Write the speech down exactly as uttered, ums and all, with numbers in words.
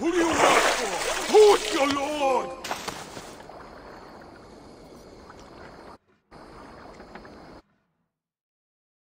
Who do you work for? Who's your lord?